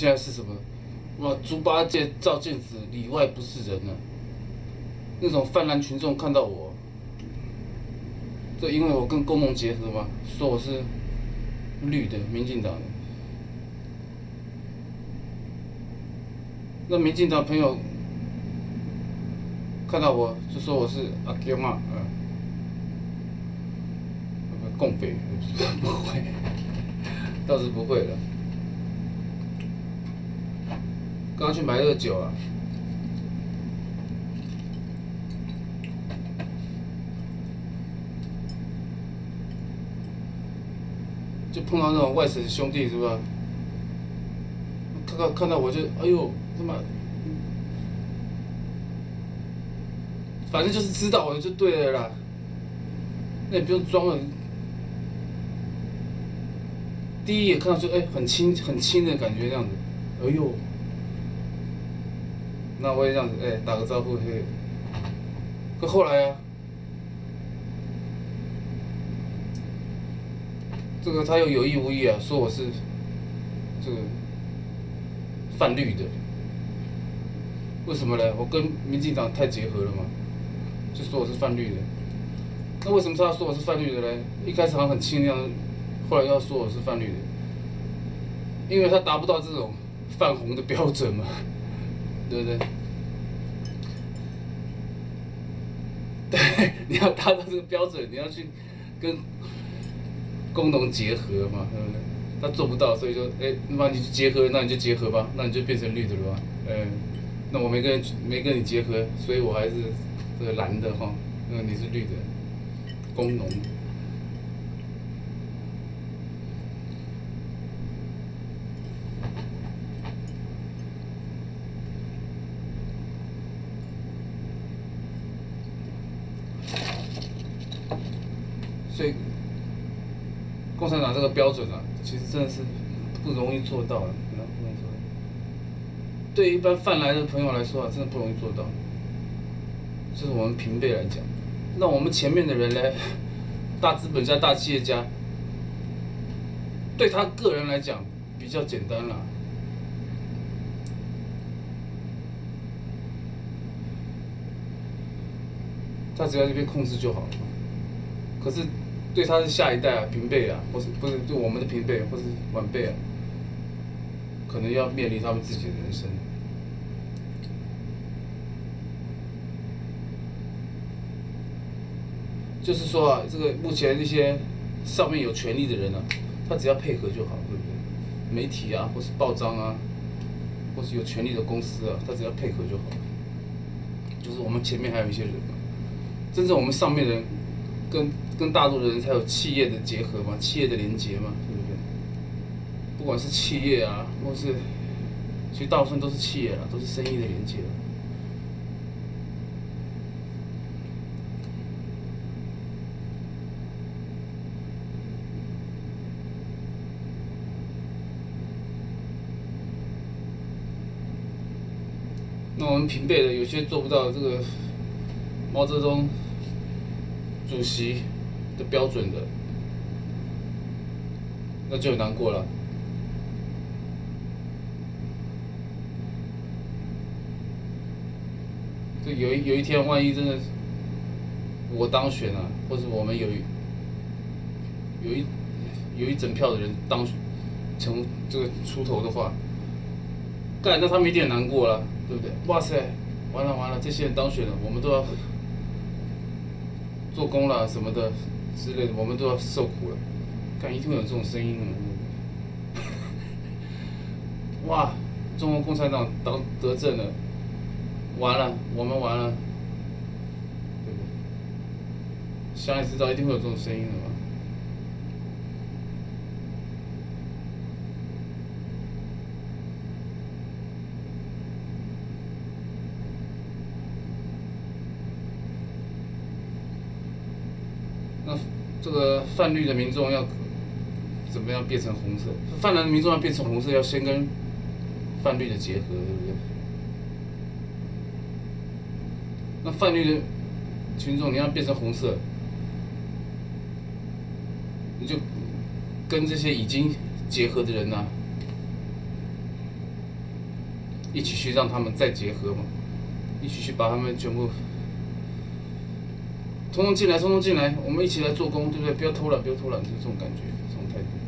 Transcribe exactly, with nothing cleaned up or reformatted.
现在是什么？哇，猪八戒、照镜子，里外不是人啊！那种泛滥群众看到我，这因为我跟工农结合嘛，说我是绿的，民进党的。那民进党朋友看到我就说我是阿公嘛，嗯，共匪不会，倒是不会了。刚刚去买热酒啊，就碰到那种外省兄弟是吧？看到看到我就哎呦他妈，反正就是知道我就对了啦。那也不用装了。第一眼看到就哎、欸、很亲很亲的感觉这样子，哎呦，那我也这样子哎、欸、打个招呼嘿。可后来啊，这个他又有意无意啊说我是这个泛绿的，为什么呢？我跟民进党太结合了嘛，就说我是泛绿的。那为什么他要说我是泛绿的呢？一开始好像很轻量，后来要说我是泛绿的，因为他达不到这种泛红的标准嘛，对不对？对，你要达到这个标准，你要去跟工农结合嘛，对不对？他做不到，所以说，哎，那你就结合，那你就结合吧，那你就变成绿的了吧？嗯，那我没跟没跟你结合，所以我还是这个蓝的哈，那你是绿的，工农。所以，共产党这个标准啊，其实真的是不容易做到的，不容易做到。对一般泛来的朋友来说啊，真的不容易做到。就是我们平辈来讲，那我们前面的人呢，大资本家、大企业家，对他个人来讲比较简单啦。他只要这边控制就好了。可是对他的下一代啊、平辈啊，或是不是对我们的平辈或是晚辈啊，可能要面临他们自己的人生。就是说啊，这个目前这些上面有权力的人啊，他只要配合就好，对不对？媒体啊，或是报章啊，或是有权力的公司啊，他只要配合就好。就是我们前面还有一些人嘛，真正我们上面的人跟跟大陆的人才有企业的结合嘛，企业的连结嘛，对不对？不管是企业啊，或是其实大部分都是企业啦，都是生意的连结。那我们平辈的有些做不到这个毛泽东主席的标准的，那就很难过了。这有一有一天，万一真的我当选了，或者我们有有一有一整票的人当成这个出头的话，干那他们一定很难过了。对不对？哇塞，完了完了，这些人当选了，我们都要做工了什么的之类的，我们都要受苦了。看一定会有这种声音的。哇，中国共产党当得政了，完了，我们完了，对不对？想也知道一定会有这种声音的嘛。那这个泛绿的民众要怎么样变成红色？泛蓝的民众要变成红色，要先跟泛绿的结合，对不对？那泛绿的群众你要变成红色，你就跟这些已经结合的人呐、啊， 一起去让他们再结合嘛，一起去把他们全部，通通进来，通通进来，我们一起来做工，对不对？不要偷懒，不要偷懒，就这种感觉，这种态度。